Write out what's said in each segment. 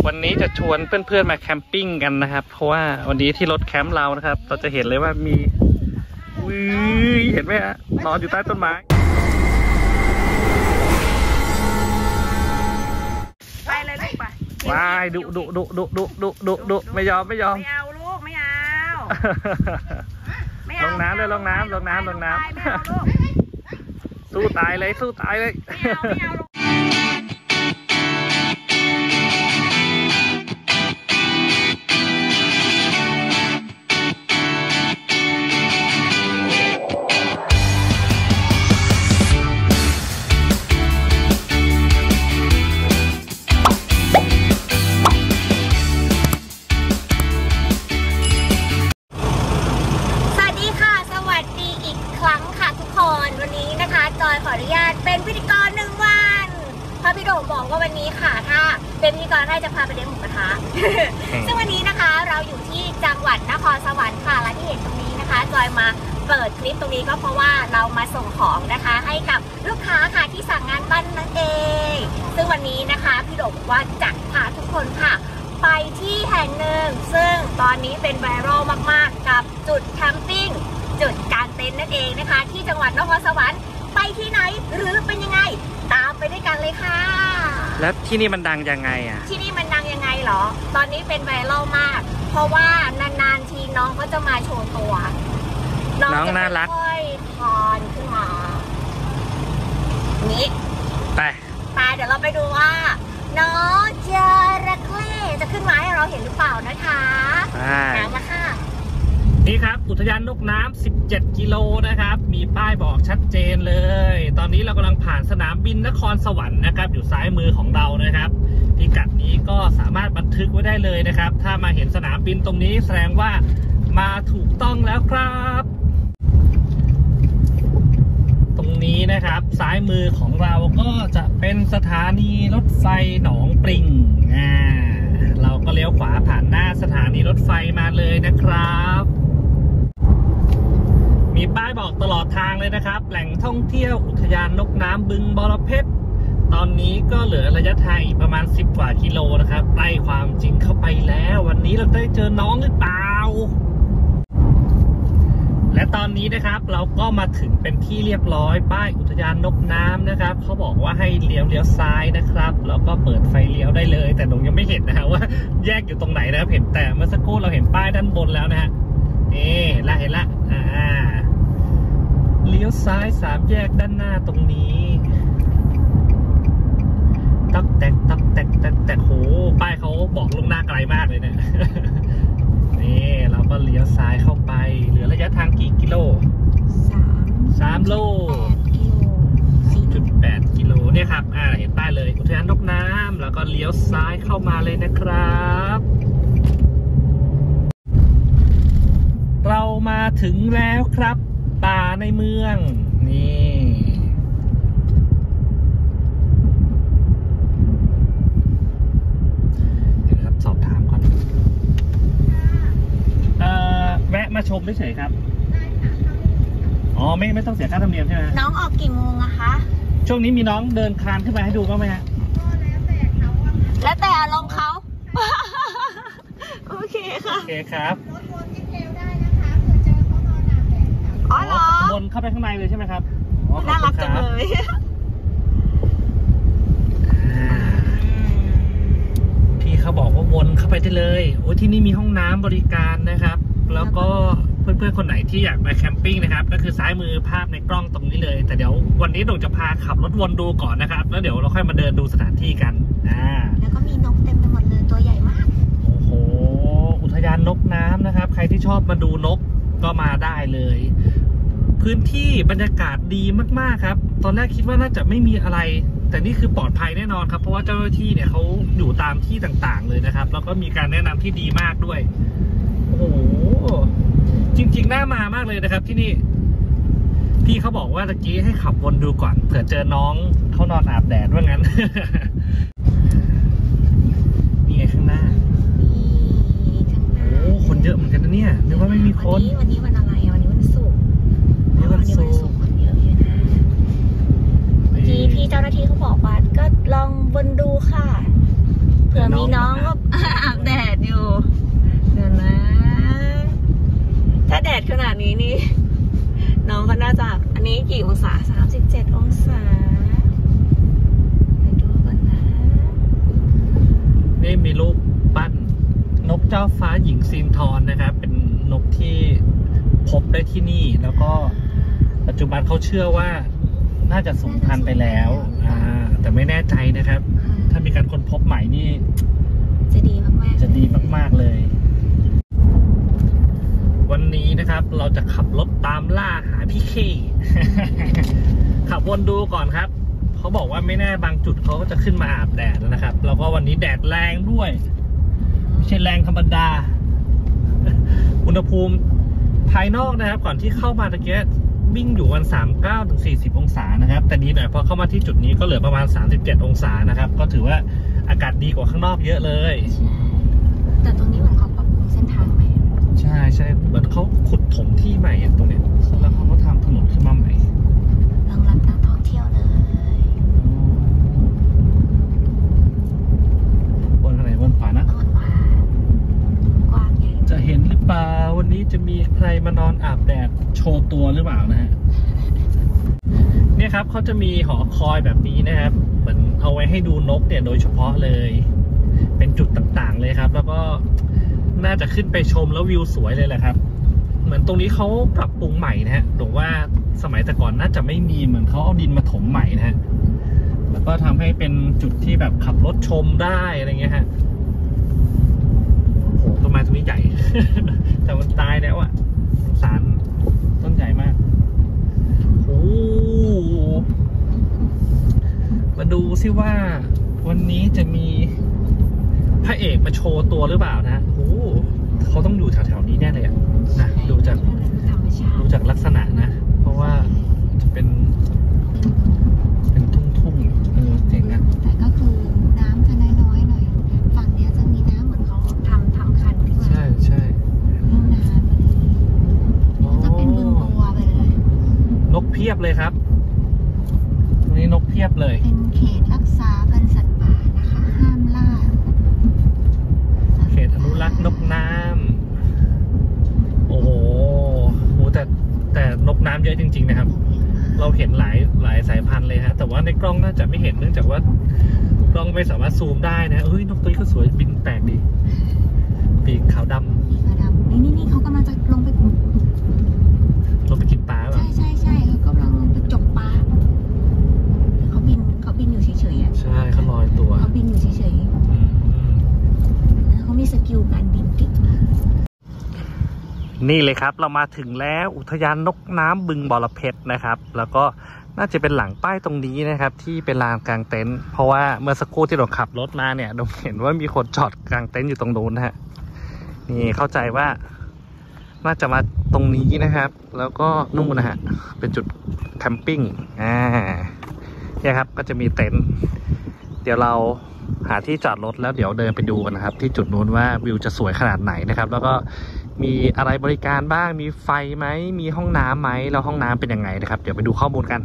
วันนี้จะชวนเพื่อนๆมาแคมปิ้งกันนะครับเพราะว่าวันนี้ที่รถแคมป์เรานะครับเราจะเห็นเลยว่ามีเห็นไหมฮะนอนอยู่ใต้ต้นไม้ไปเลยลูกไปว้ายดุไม่ยอมไม่เอาลูกไม่เอาลงน้ำเลยลงน้ำสู้ตายเลยไม่เอาขออนุญาตเป็นพิธีกร1 วันเพราะพี่โด่งบอกว่าวันนี้ค่ะถ้าเป็นพิธีกรให้จะพาไปเลี้ยงหมูกระทะ ซึ่งวันนี้นะคะเราอยู่ที่จังหวัดนครสวรรค์ค่ะและที่เห็นตรงนี้นะคะจอยมาเปิดคลิปตรงนี้ก็เพราะว่าเรามาส่งของนะคะให้กับลูกค้าค่ะที่สั่งงานบ้านนั่นเองซึ่งวันนี้นะคะพี่โด่งบอกว่าจะพาทุกคนค่ะไปที่แห่งหนึ่งซึ่งตอนนี้เป็นไวรัลมากๆกับจุดแคมปิ้งจุดกางเต็นท์นั่นเองนะคะที่จังหวัดนครสวรรค์ไปที่ไหนหรือเป็นยังไงตามไปด้วยกันเลยค่ะแล้วที่นี่มันดังยังไงอ่ะที่นี่มันดังยังไงเหรอตอนนี้เป็นไวรัลมากเพราะว่านานๆทีน้องก็จะมาโชว์ตัวน้องน่ารักค่อยๆทอนขึ้นมานี้ไปเดี๋ยวเราไปดูว่าน้องจระเข้จะขึ้นมาให้เราเห็นหรือเปล่านะคะน้ำละค่ะนี่ครับอุทยานนกน้ำ17 กิโลนะครับมีป้ายบอกชัดเจนเลยตอนนี้เรากำลังผ่านสนามบินนครสวรรค์นะครับอยู่ซ้ายมือของเรานะครับพิกัดนี้ก็สามารถบันทึกไว้ได้เลยนะครับถ้ามาเห็นสนามบินตรงนี้แสดงว่ามาถูกต้องแล้วครับตรงนี้นะครับซ้ายมือของเราก็จะเป็นสถานีรถไฟหนองปริงเราก็เลี้ยวขวาผ่านหน้าสถานีรถไฟมาเลยนะครับมีป้ายบอกตลอดทางเลยนะครับแหล่งท่องเที่ยวอุทยานนกน้ำบึงบรเพชรตอนนี้ก็เหลือระยะทางอีกประมาณ10 กว่ากิโลนะครับใกล้ความจริงเข้าไปแล้ววันนี้เราได้เจอน้องหรือเปล่าและตอนนี้นะครับเราก็มาถึงเป็นที่เรียบร้อยป้ายอุทยานนกน้ำนะครับเขาบอกว่าให้เลี้ยวซ้ายนะครับแล้วก็เปิดไฟเลี้ยวได้เลยแต่หนูยังไม่เห็นนะฮะว่าแยกอยู่ตรงไหนนะครับเห็นแต่เมื่อสักครู่เราเห็นป้ายด้านบนแล้วนะฮะเห็นละเลี้ยวซ้าย3 แยกด้านหน้าตรงนี้ตักแตกโหป้ายเขาบอกลงหน้าไกลมากเลยเนี่ยนี่เราก็เลี้ยวซ้ายเข้าไปเหลือระยะทางกี่กิโล3 โล 4.8 กิโลเนี่ยครับเห็นป้ายเลยอุทยานนกน้ำแล้วก็เลี้ยวซ้ายเข้ามาเลยนะครับเรามาถึงแล้วครับป่าในเมืองนี่เดี๋ยวครับสอบถามก่อนแวะมาชมเฉยๆครับอ๋อไม่ต้องเสียค่าธรรมเนียมใช่ไหมน้องออกกี่โมงอะคะช่วงนี้มีน้องเดินคลานขึ้นมาให้ดูบ้างไหมฮะแล้วแต่อารมณ์เขาโอเคค่ะโอเคครับรถวนที่เทลได้นะคะเผื่อเจอเขานอนอาบแดดค่ะอ๋อเหรอวนเข้าไปข้างในเลยใช่ไหมครับน่ารักจังเลยพี่เขาบอกว่าวนเข้าไปได้เลยโอ้ที่นี่มีห้องน้ำบริการนะครับแล้วก็เพื่อนๆคนไหนที่อยากมาแคมปิ้งนะครับก็คือซ้ายมือภาพในกล้องตรงนี้เลยแต่เดี๋ยววันนี้โด่งจะพาขับรถวนดูก่อนนะครับแล้วเดี๋ยวเราค่อยมาเดินดูสถานที่กันแล้วก็มีนกเต็มไปหมดเลยตัวใหญ่มากโอ้โหอุทยานนกน้ำนะครับใครที่ชอบมาดูนกก็มาได้เลยพื้นที่บรรยากาศดีมากๆครับตอนแรกคิดว่าน่าจะไม่มีอะไรแต่นี่คือปลอดภัยแน่นอนครับเพราะว่าเจ้าหน้าที่เนี่ยเขาอยู่ตามที่ต่างๆเลยนะครับแล้วก็มีการแนะนำที่ดีมากด้วยโอ้โหจริงๆน่ามามากเลยนะครับที่นี่พี่เขาบอกว่าตะกี้ให้ขับวนดูก่อนเผื่อเจอน้องเขานอนอาบแดดว่างั้น นี่ไงข้างหน้าโอ้คนเยอะเหมือนกันนะเนี่ยนึกว่าไม่มีคนวันนี้วันอะไรวันนี้วันศุกร์วันศุกร์คนเยอะอยู่นะพี่เจ้าหน้าที่เขาบอกว่าก็ลองวนดูค่ะเผื่อมีน้องก็ดขนาดนี้นี่น้องก็น่าจะอันนี้กี่องศา37 องศาไปดูกันนะนี่มีรูปปั้นนกเจ้าฟ้าหญิงซินทรนะครับเป็นนกที่พบได้ที่นี่แล้วก็ปัจจุบันเขาเชื่อว่าน่าจะสูญพันธุ์ไปแล้วแต่ไม่แน่ใจนะครับถ้ามีการค้นพบใหม่นี่จะดีมากๆจะดีมากๆเลยวันนี้นะครับเราจะขับรถตามล่าหาพี่เค ขับวนดูก่อนครับเขาบอกว่าไม่แน่บางจุดเขาก็จะขึ้นมาอาบแดดนะครับแล้วก็วันนี้แดดแรงด้วยไม่ใช่แรงธรรมดา อุณหภูมิภายนอกนะครับก่อนที่เข้ามาตะเกียบวิ่งอยู่วัน39 ถึง 40 องศานะครับแต่ดีหน่อยพอเข้ามาที่จุดนี้ก็เหลือประมาณ37 องศานะครับก็ถือว่าอากาศดีกว่าข้างนอกเยอะเลยแต่ตรงนี้เหมือนเขาปรับปรุงเส้นทางใหม่ใช่เหมือนเขาขุดถมที่ใหม่ตรงนี้แล้วเขาก็ทำถนนขึ้นมาใหม่รองรับนักท่องเที่ยวเลยบนทางไหนบนขวานะกว้างใหญ่จะเห็นหรือเปล่าวันนี้จะมีใครมานอนอาบแดดโชว์ตัวหรือเปล่านะฮะเนี่ยครับเขาจะมีหอคอยแบบนี้นะครับเหมือนเอาไว้ให้ดูนกเนี่ยโดยเฉพาะเลยเป็นจุดต่างๆเลยครับแล้วก็น่าจะขึ้นไปชมแล้ววิวสวยเลยแหละครับเหมือนตรงนี้เขาปรับปรุงใหม่นะฮะหรือว่าสมัยแต่ก่อนน่าจะไม่มีเหมือนเขาเอาดินมาถมใหม่นะฮะแล้วก็ทำให้เป็นจุดที่แบบขับรถชมได้อะไรเงี้ยฮะโอ้โหต้นไม้ต้นนี้ใหญ่ แต่มันตายแล้วอ่ะสงสารต้นใหญ่มากโอ้มาดูซิว่าวันนี้จะมีพระเอกมาโชว์ตัวหรือเปล่านะโอ้เขาต้องอยู่แถวๆนี้แน่เลยอ่ะนะดูจากลักษณะนะเพราะว่าจะเป็นทุ่งเจ๋งนะแต่ก็คือน้ำจะน้อยๆหน่อยฝั่งนี้จะมีน้ำเหมือนเขาทำคันขึ้นมาใช่น้ำไปเลยจะเป็นบึงบัวไปเลยนกเพียบเลยครับตรงนี้นกเพียบเลยเป็นเขตรักษาพันธุ์สัตว์ป่านะคะห้ามล่าเขตอนุรักษ์นกน้ำโอ้โหแต่นกน้ำเยอะจริงๆนะครับเราเห็นหลายสายพันธุ์เลยฮะแต่ว่าในกล้องน่าจะไม่เห็นเนื่องจากว่ากล้องไม่สามารถซูมได้นะเฮ้ยนกตัวนี้ก็สวยบินแปลกดีปีกขาวดำนี่เขากำลังจะลงไปกินปลาป่ะใช่เขากำลังลงไปจกปลาเขาบินอยู่เฉยๆอ่ะใช่เขาลอยตัวเขาบินอยู่เฉยๆเขามีสกิลการบินเก่งนี่เลยครับเรามาถึงแล้วอุทยานนกน้ำบึงบรเพชรนะครับแล้วก็น่าจะเป็นหลังป้ายตรงนี้นะครับที่เป็นลานกลางเต็นท์เพราะว่าเมื่อสักครู่ที่เราขับรถมาเนี่ยเราเห็นว่ามีคนจอดกลางเต็นท์อยู่ตรงนู้นนะฮะนี่เข้าใจว่าน่าจะมาตรงนี้นะครับแล้วก็นู่นนะฮะเป็นจุดแคมปิ้งเนี่ยครับก็จะมีเต็นท์เดี๋ยวเราหาที่จอดรถแล้วเดี๋ยวเดินไปดูกันนะครับที่จุดนู้นว่าวิวจะสวยขนาดไหนนะครับแล้วก็มีอะไรบริการบ้างมีไฟไหมมีห้องน้ำไหมแล้วห้องน้ำเป็นยังไงนะครับเดี๋ยวไปดูข้อมูลกัน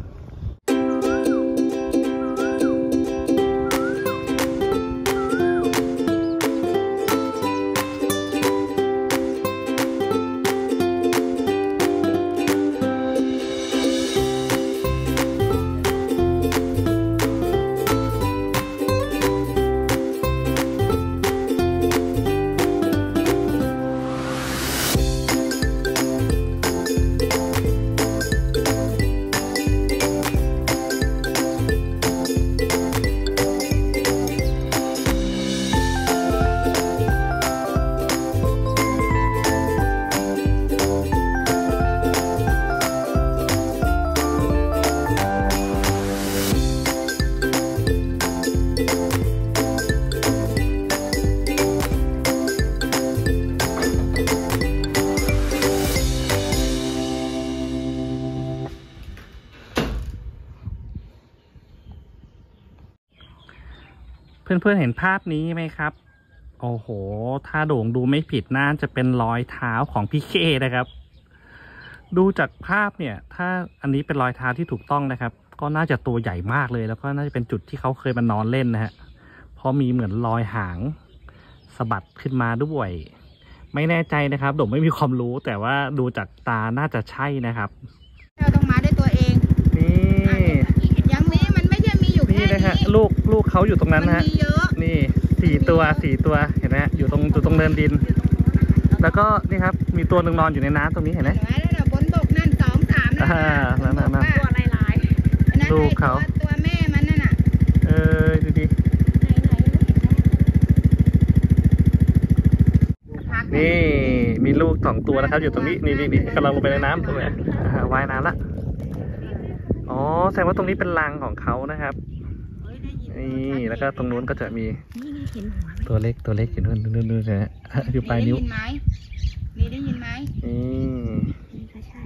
เพื่อนๆเห็นภาพนี้ไหมครับโอ้โหถ้าโด่งดูไม่ผิดน่าจะเป็นรอยเท้าของพี่เคนะครับดูจากภาพเนี่ยถ้าอันนี้เป็นรอยเท้าที่ถูกต้องนะครับก็น่าจะตัวใหญ่มากเลยแล้วก็น่าจะเป็นจุดที่เขาเคยมานอนเล่นนะฮะเพราะมีเหมือนรอยหางสะบัดขึ้นมาด้วยไม่แน่ใจนะครับผมไม่มีความรู้แต่ว่าดูจากตาน่าจะใช่นะครับเราต้องมาด้วยตัวเองนี่อย่างนี้มันไม่ใช่มีอยู่แค่นี่นะฮะลูกเขาอยู่ตรงนั้นนะฮะมีเยอะนี่4 ตัวเห็นไหมอยู่ตรงเนินดิน แล้วก็นี่ครับมีตัวหนึ่งนอนอยู่ในน้ำตรงนี้เห็นไหมแล้วบนบกนั่น2 3นั่นตัวลายลูกเขาตัวแม่มันนั่นน่ะดูดินี่มีลูก2 ตัวนะครับอยู่ตรงนี้นี่กำลังลงไปในน้ำตรงนี้ว่ายน้ำละอ๋อแสดงว่าตรงนี้เป็นรังของเขานะครับนี่แล้วก็ตรงนู้นก็จะมีตัวเล็กอยู่นู่นนะฮะอยู่ปลายนิ้วนี่ได้ยินไหมนี่ก็ใช่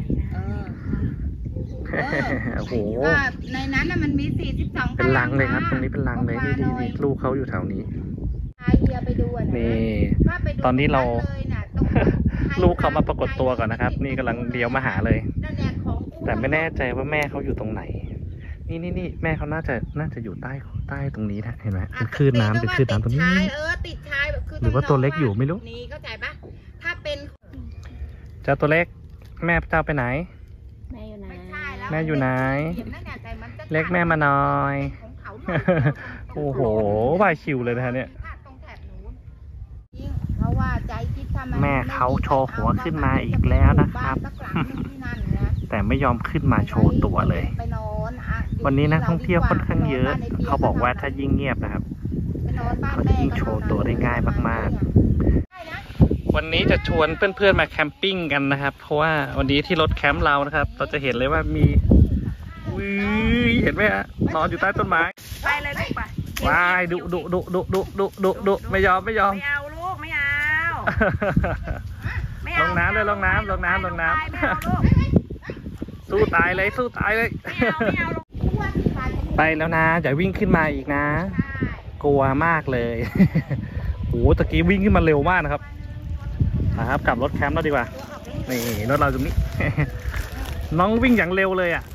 โอ้โหในนั้นน่ะมันมี42 เป็นรังเลยครับตรงนี้เป็นรังเลยนี่ลูกเขาอยู่แถวนี้นี่ตอนนี้เราลูกเขามาปรากฏตัวก่อนนะครับนี่กำลังเลี้ยวมาหาเลยแต่ไม่แน่ใจว่าแม่เขาอยู่ตรงไหนนี่แม่เขาน่าจะอยู่ใต้ตรงนี้นะเห็นไหมเป็นคลื่นน้ำตรงนี้ติดชายแบบคือหรือว่าตัวเล็กอยู่ไม่รู้นี่เข้าใจปะถ้าเป็นเจ้าตัวเล็กแม่เจ้าไปไหนแม่อยู่ไหนเล็กแม่มาหน่อยโอ้โหว่ายชิวเลยนะฮะเนี่ยแม่เขาโชว์หัวขึ้นมาอีกแล้วนะครับแต่ไม่ยอมขึ้นมาโชว์ตัวเลยวันนี้นักท่องเที่ยวค่อนข้างเยอะเขาบอกว่าถ้ายิ่งเงียบนะครับเขาจะยิ่งโชว์ตัวได้ง่ายมากๆวันนี้จะชวนเพื่อนๆมาแคมปิ้งกันนะครับเพราะว่าวันนี้ที่รถแคมป์เรานะครับเราจะเห็นเลยว่ามีเห็นไหมฮะนอนอยู่ใต้ต้นไม้ไปเลยลูกไปว้ายดุไม่ยอมไม่เอาลูกไม่เอาลงน้ำเลยลงน้ำสู้ตายเลยไปแล้วนะอย่าวิ่งขึ้นมาอีกนะกลัวมากเลยโอ้ตะกี้วิ่งขึ้นมาเร็วมากนะครับกลับรถแคมป์แล้วดีกว่านี่รถเราตรงนี้น้องวิ่งอย่างเร็วเลยอ่ะ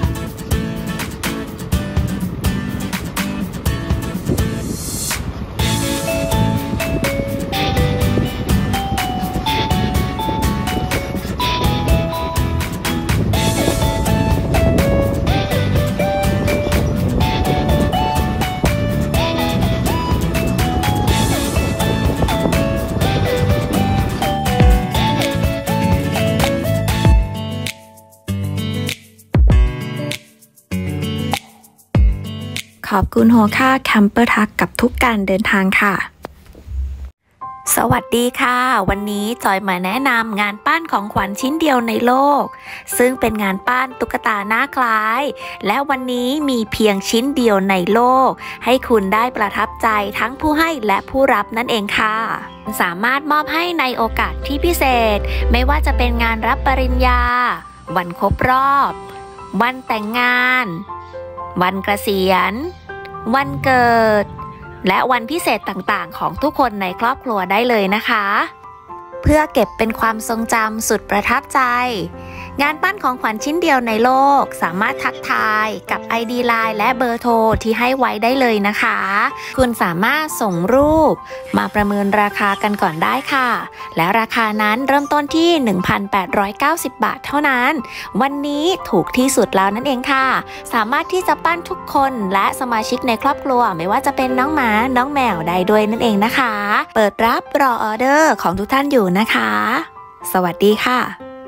ขอบคุณโฮค่าแคมเปอร์ทักกับทุกการเดินทางค่ะสวัสดีค่ะวันนี้จอยมาแนะนำงานปั้นของขวัญชิ้นเดียวในโลกซึ่งเป็นงานปั้นตุ๊กตาหน้าคล้ายและวันนี้มีเพียงชิ้นเดียวในโลกให้คุณได้ประทับใจทั้งผู้ให้และผู้รับนั่นเองค่ะสามารถมอบให้ในโอกาสที่พิเศษไม่ว่าจะเป็นงานรับปริญญาวันครบรอบวันแต่งงานวันเกษียณวันเกิดและวันพิเศษต่างๆของทุกคนในครอบครัวได้เลยนะคะเพื่อเก็บเป็นความทรงจำสุดประทับใจงานปั้นของขวัญชิ้นเดียวในโลกสามารถทักทายกับ ID Line และเบอร์โทรที่ให้ไว้ได้เลยนะคะคุณสามารถส่งรูปมาประเมินราคากันก่อนได้ค่ะและราคานั้นเริ่มต้นที่ 1,890 บาทเท่านั้นวันนี้ถูกที่สุดแล้วนั่นเองค่ะสามารถที่จะปั้นทุกคนและสมาชิกในครอบครัวไม่ว่าจะเป็นน้องหมาน้องแมวได้ด้วยนั่นเองนะคะเปิดรับรอออเดอร์ของทุกท่านอยู่นะคะสวัสดีค่ะ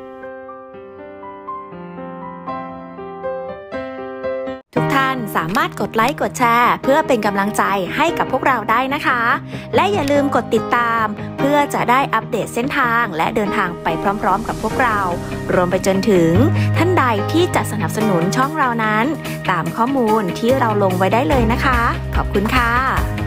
ทุกท่านสามารถกดไลค์กดแชร์เพื่อเป็นกำลังใจให้กับพวกเราได้นะคะและอย่าลืมกดติดตามเพื่อจะได้อัปเดตเส้นทางและเดินทางไปพร้อมๆกับพวกเรารวมไปจนถึงท่านใดที่จะสนับสนุนช่องเรานั้นตามข้อมูลที่เราลงไว้ได้เลยนะคะขอบคุณค่ะ